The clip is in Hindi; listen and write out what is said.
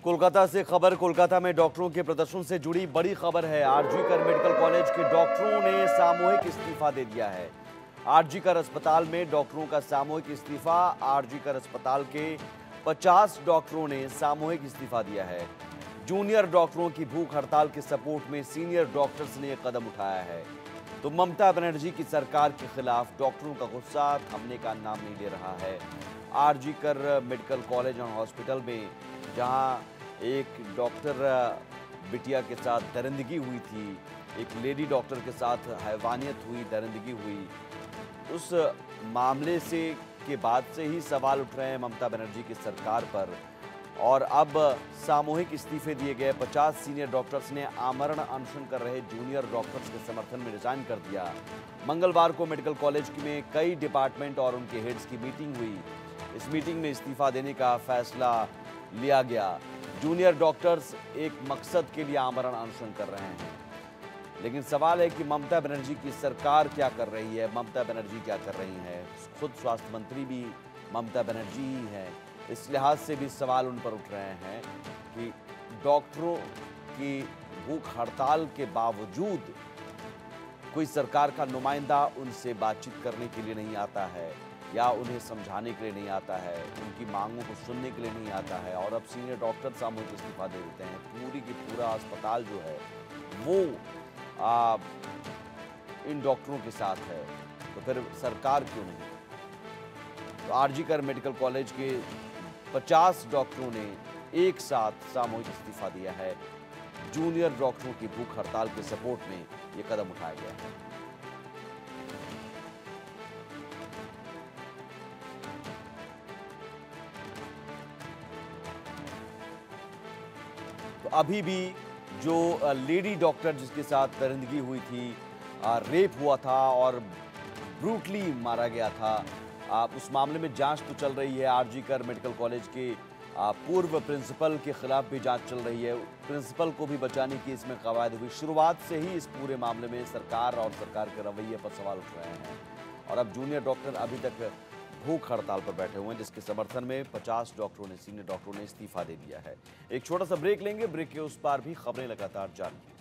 कोलकाता से खबर। कोलकाता में डॉक्टरों के प्रदर्शन से जुड़ी बड़ी खबर है। आरजी कर मेडिकल कॉलेज के डॉक्टरों ने सामूहिक इस्तीफा दे दिया है। आरजी कर अस्पताल में डॉक्टरों का सामूहिक इस्तीफा। आरजी कर अस्पताल के 50 डॉक्टरों ने सामूहिक इस्तीफा दिया है। जूनियर डॉक्टरों की भूख हड़ताल के सपोर्ट में सीनियर डॉक्टर्स ने यह कदम उठाया है। तो ममता बनर्जी की सरकार के खिलाफ डॉक्टरों का गुस्सा थमने का नाम नहीं ले रहा है। आरजी कर मेडिकल कॉलेज एंड हॉस्पिटल में जहां एक डॉक्टर बिटिया के साथ दरिंदगी हुई थी, एक लेडी डॉक्टर के साथ हैवानियत हुई, दरिंदगी हुई, उस मामले से के बाद से ही सवाल उठ रहे हैं ममता बनर्जी की सरकार पर। और अब सामूहिक इस्तीफे दिए गए। 50 सीनियर डॉक्टर्स ने आमरण अनशन कर रहे जूनियर डॉक्टर्स के समर्थन में रिजाइन कर दिया। मंगलवार को मेडिकल कॉलेज में कई डिपार्टमेंट और उनके हेड्स की मीटिंग हुई। इस मीटिंग में इस्तीफा देने का फैसला लिया गया। जूनियर डॉक्टर्स एक मकसद के लिए आमरण अनशन कर रहे हैं, लेकिन सवाल है कि ममता बनर्जी की सरकार क्या कर रही है, ममता बनर्जी क्या कर रही है। खुद स्वास्थ्य मंत्री भी ममता बनर्जी ही है। इस लिहाज से भी सवाल उन पर उठ रहे हैं कि डॉक्टरों की भूख हड़ताल के बावजूद कोई सरकार का नुमाइंदा उनसे बातचीत करने के लिए नहीं आता है, या उन्हें समझाने के लिए नहीं आता है, उनकी मांगों को सुनने के लिए नहीं आता है। और अब सीनियर डॉक्टर सामूहिक इस्तीफा दे देते हैं। पूरी की पूरा अस्पताल जो है वो इन डॉक्टरों के साथ है, तो फिर सरकार क्यों नहीं। तो आरजी कर मेडिकल कॉलेज के 50 डॉक्टरों ने एक साथ सामूहिक इस्तीफा दिया है। जूनियर डॉक्टरों की भूख हड़ताल के सपोर्ट में यह कदम उठाया गया है। तो अभी भी जो लेडी डॉक्टर जिसके साथ दरिंदगी हुई थी, रेप हुआ था और ब्रूटली मारा गया था, उस मामले में जांच तो चल रही है। आरजी कर मेडिकल कॉलेज के पूर्व प्रिंसिपल के खिलाफ भी जांच चल रही है। प्रिंसिपल को भी बचाने की इसमें कवायद हुई। शुरुआत से ही इस पूरे मामले में सरकार और सरकार के रवैये पर सवाल उठ रहे हैं। और अब जूनियर डॉक्टर अभी तक भूख हड़ताल पर बैठे हुए हैं, जिसके समर्थन में 50 डॉक्टरों ने, सीनियर डॉक्टरों ने इस्तीफा दे दिया है। एक छोटा सा ब्रेक लेंगे। ब्रेक के उस पार भी खबरें लगातार जारी।